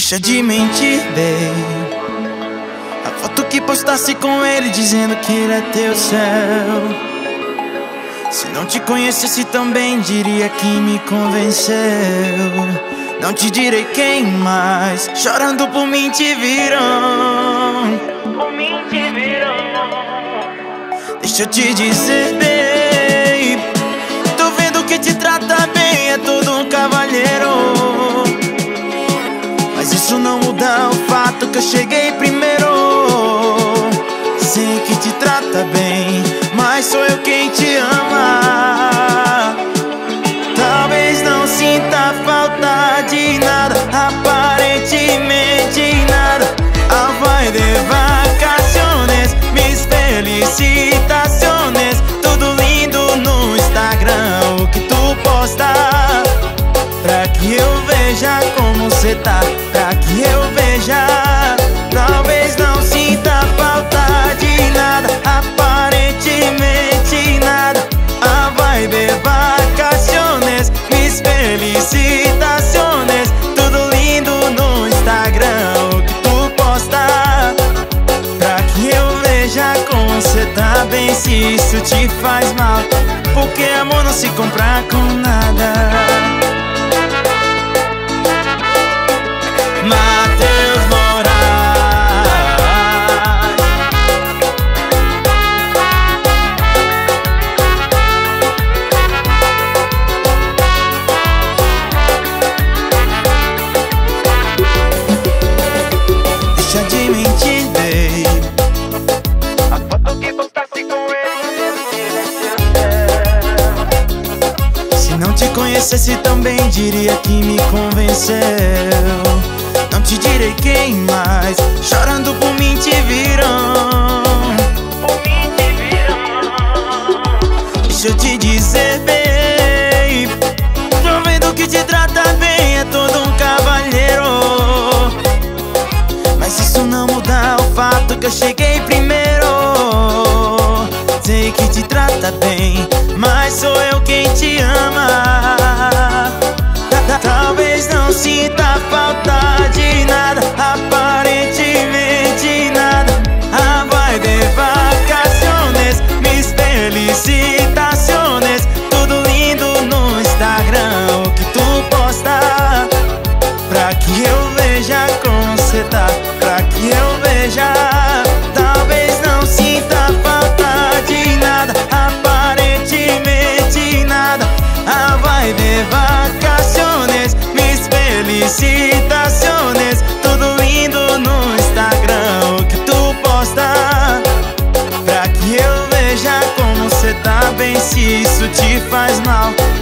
Deixa de mentir, babe. A foto que postasse com ele dizendo que ele é teu céu. Se não te conhecesse também diria que me convenceu. Não te direi quem mais, chorando por mim te viram. Por mim te viram. Deixa eu te dizer, babe, tô vendo que te trata bem, é todo um cavalheiro. Mas isso não muda o fato que eu cheguei primeiro. Sei que te trata bem, mas sou eu quem te ama. Talvez não sinta falta de nada, aparentemente nada. Ah, vai de vacaciones, mis felicitaciones. Tudo lindo no Instagram, o que tu posta, pra que eu veja como cê tá, pra que eu veja. Talvez não sinta falta de nada, aparentemente nada. Ah, vai de vacaciones, mis felicitaciones. Tudo lindo no Instagram, o que tu posta, pra que eu veja como cê tá bem. Se isso te faz mal, porque amor não se compra com nada. Matheus Moraes. Deixa de mentir, babe. A foto que postasse com ele. Se não te conhecesse também diria que me convenceu. Não te direi quem mais, chorando por mim te viram. Por mim te viram. Deixa eu te dizer, babe, tô vendo que te trata bem, é todo um cavalheiro. Mas isso não muda o fato que eu cheguei primeiro. Sei que te trata bem, mas sou eu quem te ama. Talvez não sinta falta de nada, aparentemente nada. Ah, vai de vacaciones, mis felicitaciones. Tudo lindo no Instagram, o que tu posta, pra que eu veja como cê tá, pra que eu veja. Talvez não sinta falta de nada, aparentemente nada. Ah, vai de vacaciones, mis felicitaciones. Tudo lindo no Instagram, o que tu posta, pra que eu veja como cê tá bem. Se isso te faz mal,